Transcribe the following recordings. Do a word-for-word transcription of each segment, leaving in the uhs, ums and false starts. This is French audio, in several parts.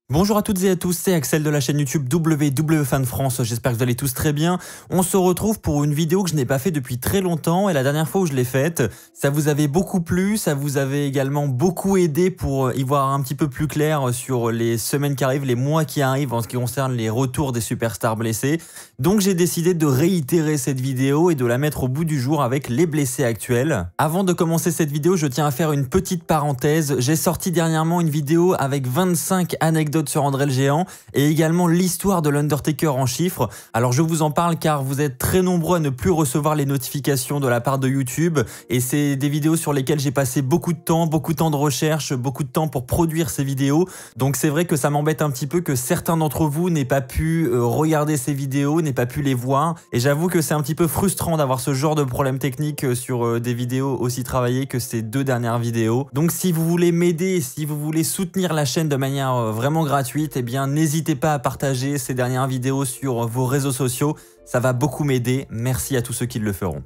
Bonjour à toutes et à tous, c'est Axel de la chaîne YouTube W W E Fan France, j'espère que vous allez tous très bien. On se retrouve pour une vidéo que je n'ai pas fait depuis très longtemps et la dernière fois où je l'ai faite, ça vous avait beaucoup plu, ça vous avait également beaucoup aidé pour y voir un petit peu plus clair sur les semaines qui arrivent, les mois qui arrivent en ce qui concerne les retours des superstars blessés. Donc j'ai décidé de réitérer cette vidéo et de la mettre au bout du jour avec les blessés actuels. Avant de commencer cette vidéo, je tiens à faire une petite parenthèse. J'ai sorti dernièrement une vidéo avec vingt-cinq anecdotes sur André le Géant et également l'histoire de l'Undertaker en chiffres. Alors je vous en parle car vous êtes très nombreux à ne plus recevoir les notifications de la part de YouTube et c'est des vidéos sur lesquelles j'ai passé beaucoup de temps, beaucoup de temps de recherche, beaucoup de temps pour produire ces vidéos. Donc c'est vrai que ça m'embête un petit peu que certains d'entre vous n'aient pas pu euh, regarder ces vidéos, n'aient pas pu les voir et j'avoue que c'est un petit peu frustrant d'avoir ce genre de problème technique sur euh, des vidéos aussi travaillées que ces deux dernières vidéos. Donc si vous voulez m'aider, si vous voulez soutenir la chaîne de manière euh, vraiment gratuite, eh bien n'hésitez pas à partager ces dernières vidéos sur vos réseaux sociaux, ça va beaucoup m'aider, merci à tous ceux qui le feront.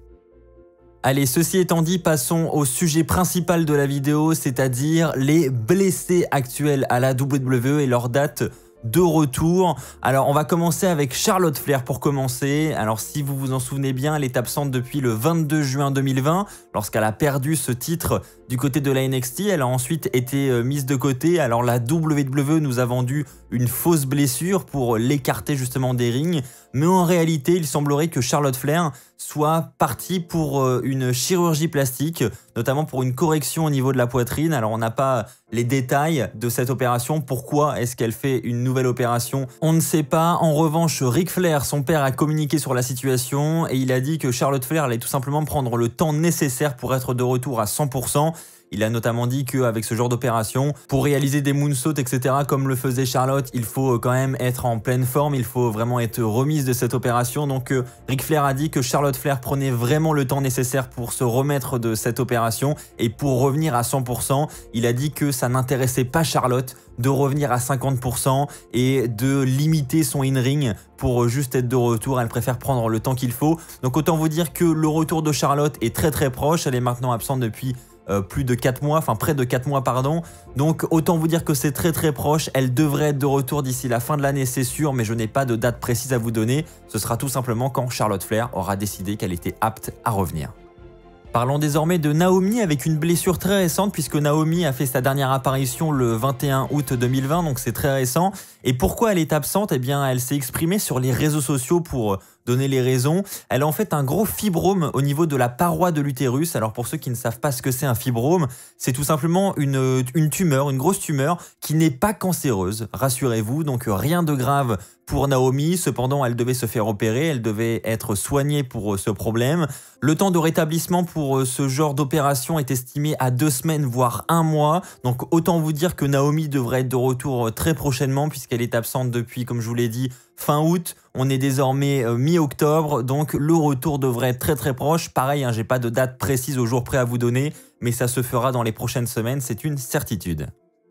Allez, ceci étant dit, passons au sujet principal de la vidéo, c'est-à-dire les blessés actuels à la W W E et leur date de retour. Alors on va commencer avec Charlotte Flair pour commencer. Alors si vous vous en souvenez bien, elle est absente depuis le vingt-deux juin deux mille vingt lorsqu'elle a perdu ce titre du côté de la N X T. Elle a ensuite été mise de côté. Alors la W W E nous a vendu une fausse blessure pour l'écarter justement des rings. Mais en réalité, il semblerait que Charlotte Flair soit partie pour une chirurgie plastique, notamment pour une correction au niveau de la poitrine. Alors on n'a pas les détails de cette opération. Pourquoi est-ce qu'elle fait une nouvelle opération? On ne sait pas. En revanche, Ric Flair, son père, a communiqué sur la situation et il a dit que Charlotte Flair allait tout simplement prendre le temps nécessaire pour être de retour à cent pour cent. Il a notamment dit qu'avec ce genre d'opération, pour réaliser des moonsaults, et cetera, comme le faisait Charlotte, il faut quand même être en pleine forme, il faut vraiment être remise de cette opération. Donc euh, Ric Flair a dit que Charlotte Flair prenait vraiment le temps nécessaire pour se remettre de cette opération et pour revenir à cent pour cent. Il a dit que ça n'intéressait pas Charlotte de revenir à cinquante pour cent et de limiter son in-ring pour juste être de retour. Elle préfère prendre le temps qu'il faut. Donc autant vous dire que le retour de Charlotte est très très proche. Elle est maintenant absente depuis Euh, plus de quatre mois, enfin près de quatre mois pardon, donc autant vous dire que c'est très très proche. Elle devrait être de retour d'ici la fin de l'année, c'est sûr, mais je n'ai pas de date précise à vous donner. Ce sera tout simplement quand Charlotte Flair aura décidé qu'elle était apte à revenir. Parlons désormais de Naomi avec une blessure très récente puisque Naomi a fait sa dernière apparition le vingt et un août deux mille vingt, donc c'est très récent. Et pourquoi elle est absente? Eh bien elle s'est exprimée sur les réseaux sociaux pour donner les raisons. Elle a en fait un gros fibrome au niveau de la paroi de l'utérus. Alors pour ceux qui ne savent pas ce que c'est un fibrome, c'est tout simplement une, une tumeur, une grosse tumeur qui n'est pas cancéreuse, rassurez-vous, donc rien de grave pour Naomi. Cependant, elle devait se faire opérer, elle devait être soignée pour ce problème. Le temps de rétablissement pour ce genre d'opération est estimé à deux semaines, voire un mois. Donc autant vous dire que Naomi devrait être de retour très prochainement puisqu'elle est absente depuis, comme je vous l'ai dit, fin août. On est désormais euh, mi-octobre, donc le retour devrait être très très proche. Pareil, hein, j'ai pas de date précise au jour près à vous donner, mais ça se fera dans les prochaines semaines, c'est une certitude.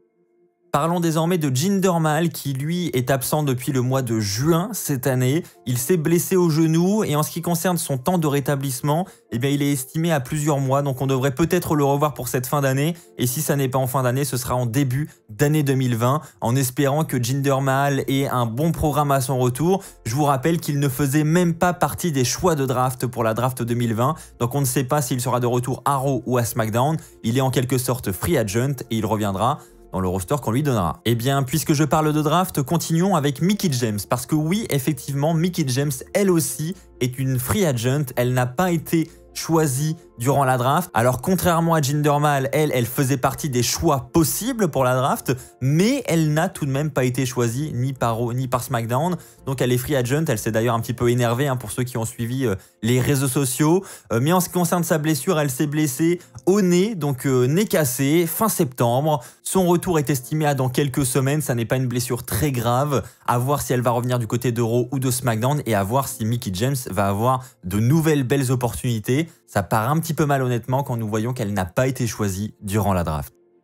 Parlons désormais de Jinder Mahal qui lui est absent depuis le mois de juin cette année. Il s'est blessé au genou et en ce qui concerne son temps de rétablissement, eh bien, il est estimé à plusieurs mois. Donc on devrait peut-être le revoir pour cette fin d'année. Et si ça n'est pas en fin d'année, ce sera en début d'année deux mille vingt en espérant que Jinder Mahal ait un bon programme à son retour. Je vous rappelle qu'il ne faisait même pas partie des choix de draft pour la draft deux mille vingt. Donc on ne sait pas s'il sera de retour à Raw ou à SmackDown. Il est en quelque sorte free agent et il reviendra dans le roster qu'on lui donnera. Eh bien, puisque je parle de draft, continuons avec Mickie James. Parce que oui, effectivement, Mickie James, elle aussi, est une free agent. Elle n'a pas été choisie durant la draft. Alors, contrairement à Jinder Mahal, elle, elle faisait partie des choix possibles pour la draft, mais elle n'a tout de même pas été choisie ni par Raw ni par SmackDown. Donc, elle est free agent. Elle s'est d'ailleurs un petit peu énervée hein, pour ceux qui ont suivi euh, les réseaux sociaux. Euh, mais en ce qui concerne sa blessure, elle s'est blessée au nez, donc euh, nez cassé, fin septembre. Son retour est estimé à dans quelques semaines. Ça n'est pas une blessure très grave. À voir si elle va revenir du côté de Raw ou de SmackDown et à voir si Mickie James va avoir de nouvelles belles opportunités. Ça part un petit peu mal honnêtement quand nous voyons qu'elle n'a pas été choisie durant la draft.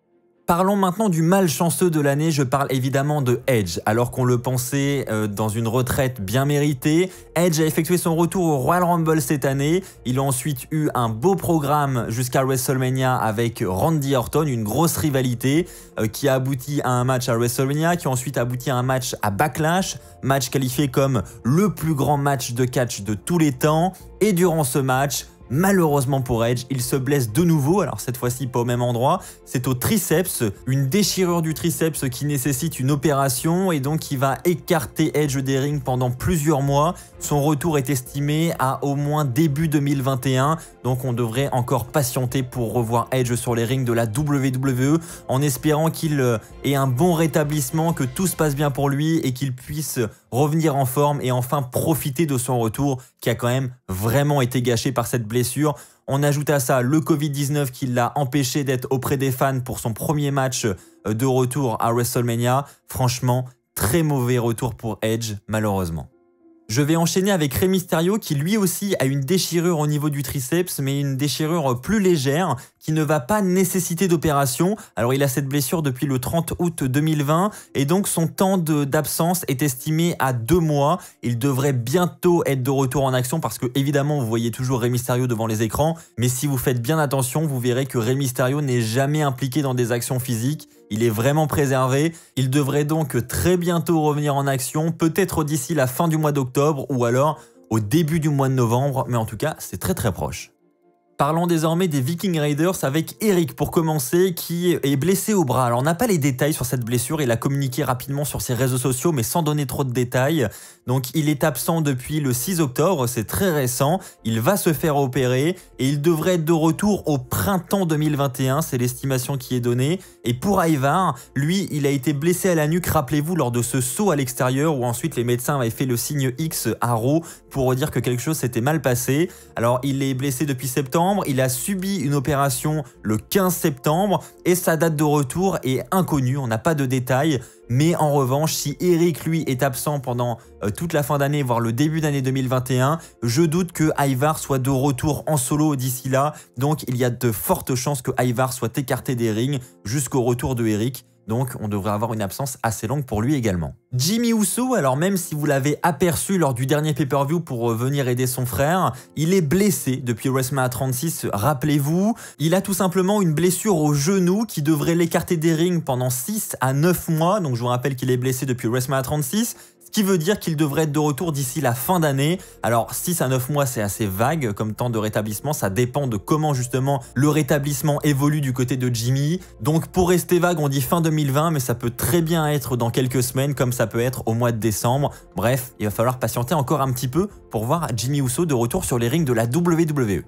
Parlons maintenant du malchanceux de l'année, je parle évidemment de Edge. Alors qu'on le pensait euh, dans une retraite bien méritée, Edge a effectué son retour au Royal Rumble cette année. Il a ensuite eu un beau programme jusqu'à WrestleMania avec Randy Orton, une grosse rivalité euh, qui a abouti à un match à WrestleMania, qui a ensuite abouti à un match à Backlash, match qualifié comme le plus grand match de catch de tous les temps. Et durant ce match, malheureusement pour Edge, il se blesse de nouveau, alors cette fois-ci pas au même endroit, c'est au triceps, une déchirure du triceps qui nécessite une opération et donc qui va écarter Edge des rings pendant plusieurs mois. Son retour est estimé à au moins début deux mille vingt et un, donc on devrait encore patienter pour revoir Edge sur les rings de la W W E en espérant qu'il ait un bon rétablissement, que tout se passe bien pour lui et qu'il puisse revenir en forme et enfin profiter de son retour qui a quand même vraiment été gâché par cette blessure. On ajoute à ça le Covid dix-neuf qui l'a empêché d'être auprès des fans pour son premier match de retour à WrestleMania. Franchement, très mauvais retour pour Edge, malheureusement. Je vais enchaîner avec Rey Mysterio qui lui aussi a une déchirure au niveau du triceps, mais une déchirure plus légère qui ne va pas nécessiter d'opération. Alors il a cette blessure depuis le trente août deux mille vingt et donc son temps d'absence est estimé à deux mois. Il devrait bientôt être de retour en action parce que évidemment vous voyez toujours Rey Mysterio devant les écrans, mais si vous faites bien attention, vous verrez que Rey Mysterio n'est jamais impliqué dans des actions physiques. Il est vraiment préservé. Il devrait donc très bientôt revenir en action, peut-être d'ici la fin du mois d'octobre ou alors au début du mois de novembre, mais en tout cas, c'est très très proche. Parlons désormais des Viking Raiders avec Eric pour commencer qui est blessé au bras. Alors on n'a pas les détails sur cette blessure, il a communiqué rapidement sur ses réseaux sociaux mais sans donner trop de détails. Donc il est absent depuis le six octobre, c'est très récent, il va se faire opérer et il devrait être de retour au printemps deux mille vingt et un, c'est l'estimation qui est donnée. Et pour Ivar, lui il a été blessé à la nuque, rappelez-vous, lors de ce saut à l'extérieur où ensuite les médecins avaient fait le signe X à Raw pour dire que quelque chose s'était mal passé. Alors il est blessé depuis septembre. Il a subi une opération le quinze septembre et sa date de retour est inconnue, on n'a pas de détails. Mais en revanche, si Eric lui est absent pendant euh, toute la fin d'année, voire le début d'année deux mille vingt et un, je doute que Ivar soit de retour en solo d'ici là. Donc il y a de fortes chances que Ivar soit écarté des rings jusqu'au retour de Eric. Donc on devrait avoir une absence assez longue pour lui également. Jimmy Uso, alors même si vous l'avez aperçu lors du dernier pay-per-view pour venir aider son frère, il est blessé depuis WrestleMania trente-six, rappelez-vous. Il a tout simplement une blessure au genou qui devrait l'écarter des rings pendant six à neuf mois. Donc je vous rappelle qu'il est blessé depuis WrestleMania trente-six. Ce qui veut dire qu'il devrait être de retour d'ici la fin d'année. Alors six à neuf mois c'est assez vague comme temps de rétablissement, ça dépend de comment justement le rétablissement évolue du côté de Jimmy. Donc pour rester vague on dit fin deux mille vingt mais ça peut très bien être dans quelques semaines comme ça peut être au mois de décembre. Bref, il va falloir patienter encore un petit peu pour voir Jimmy Uso de retour sur les rings de la W W E.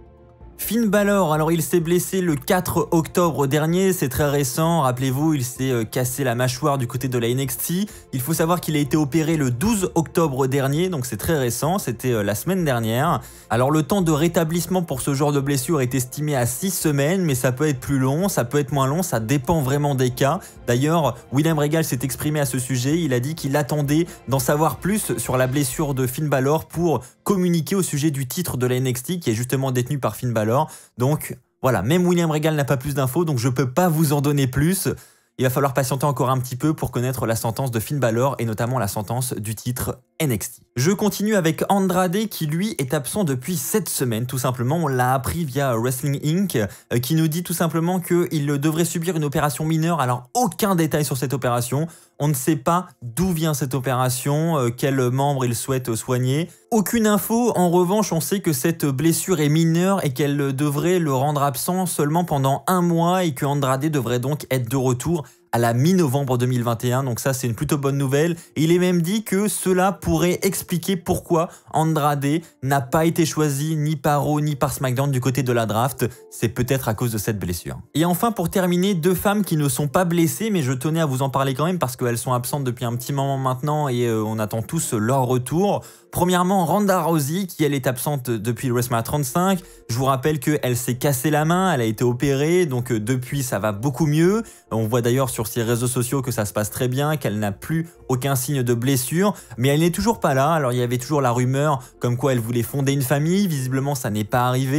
Finn Balor, alors il s'est blessé le quatre octobre dernier, c'est très récent, rappelez-vous, il s'est euh, cassé la mâchoire du côté de la N X T. Il faut savoir qu'il a été opéré le douze octobre dernier, donc c'est très récent, c'était euh, la semaine dernière. Alors le temps de rétablissement pour ce genre de blessure est estimé à six semaines, mais ça peut être plus long, ça peut être moins long, ça dépend vraiment des cas. D'ailleurs, William Regal s'est exprimé à ce sujet, il a dit qu'il attendait d'en savoir plus sur la blessure de Finn Balor pour communiquer au sujet du titre de la N X T qui est justement détenu par Finn Balor. Donc voilà, même William Regal n'a pas plus d'infos, donc je peux pas vous en donner plus. Il va falloir patienter encore un petit peu pour connaître la sentence de Finn Balor et notamment la sentence du titre N X T. Je continue avec Andrade qui lui est absent depuis sept semaines tout simplement. On l'a appris via Wrestling Inc qui nous dit tout simplement qu'il devrait subir une opération mineure. Alors aucun détail sur cette opération. On ne sait pas d'où vient cette opération, euh, quel membre il souhaite soigner. Aucune info, en revanche on sait que cette blessure est mineure et qu'elle devrait le rendre absent seulement pendant un mois et que Andrade devrait donc être de retour à la mi-novembre deux mille vingt et un, donc ça c'est une plutôt bonne nouvelle. Et il est même dit que cela pourrait expliquer pourquoi Andrade n'a pas été choisi ni par Raw ni par SmackDown du côté de la draft. C'est peut-être à cause de cette blessure. Et enfin pour terminer, deux femmes qui ne sont pas blessées, mais je tenais à vous en parler quand même parce qu'elles sont absentes depuis un petit moment maintenant et euh, on attend tous leur retour. Premièrement, Ronda Rousey, qui elle est absente depuis le WrestleMania trente-cinq. Je vous rappelle qu'elle s'est cassé la main, elle a été opérée, donc euh, depuis ça va beaucoup mieux. On voit d'ailleurs sur ses réseaux sociaux que ça se passe très bien, qu'elle n'a plus aucun signe de blessure, mais elle n'est toujours pas là. Alors il y avait toujours la rumeur comme quoi elle voulait fonder une famille, visiblement ça n'est pas arrivé.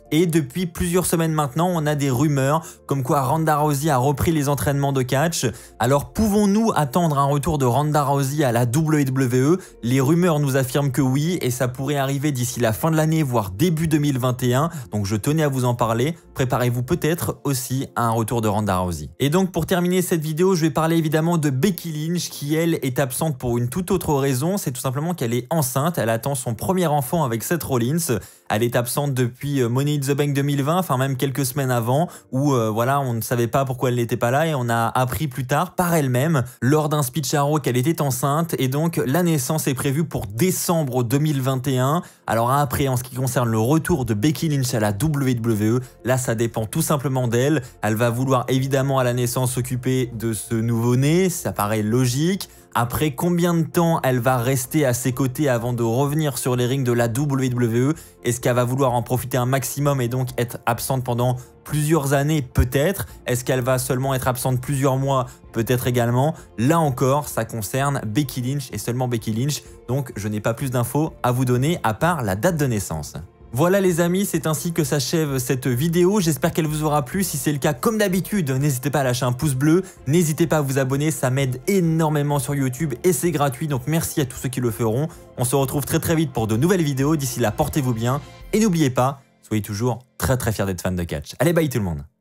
Et depuis plusieurs semaines maintenant, on a des rumeurs comme quoi Ronda Rousey a repris les entraînements de catch. Alors pouvons-nous attendre un retour de Ronda Rousey à la W W E? Les rumeurs nous affirment que oui, et ça pourrait arriver d'ici la fin de l'année, voire début deux mille vingt et un. Donc je tenais à vous en parler. Préparez-vous peut-être aussi à un retour de Ronda Rousey. Et donc pour terminer cette vidéo, je vais parler évidemment de Becky Lynch qui elle est absente pour une toute autre raison. C'est tout simplement qu'elle est enceinte. Elle attend son premier enfant avec Seth Rollins. Elle est absente depuis Money in the Bank deux mille vingt, enfin même quelques semaines avant, où euh, voilà, on ne savait pas pourquoi elle n'était pas là et on a appris plus tard par elle-même lors d'un speech à Raw qu'elle était enceinte et donc la naissance est prévue pour décembre deux mille vingt et un. Alors après, en ce qui concerne le retour de Becky Lynch à la W W E, là ça dépend tout simplement d'elle. Elle va vouloir évidemment à la naissance s'occuper de ce nouveau-né, ça paraît logique. Après, combien de temps elle va rester à ses côtés avant de revenir sur les rings de la W W E? Est-ce qu'elle va vouloir en profiter un maximum et donc être absente pendant plusieurs années? Peut-être. Est-ce qu'elle va seulement être absente plusieurs mois? Peut-être également. Là encore, ça concerne Becky Lynch et seulement Becky Lynch. Donc, je n'ai pas plus d'infos à vous donner à part la date de naissance. Voilà les amis, c'est ainsi que s'achève cette vidéo, j'espère qu'elle vous aura plu. Si c'est le cas, comme d'habitude, n'hésitez pas à lâcher un pouce bleu, n'hésitez pas à vous abonner, ça m'aide énormément sur YouTube et c'est gratuit, donc merci à tous ceux qui le feront. On se retrouve très très vite pour de nouvelles vidéos, d'ici là portez-vous bien et n'oubliez pas, soyez toujours très très fiers d'être fan de catch. Allez, bye tout le monde.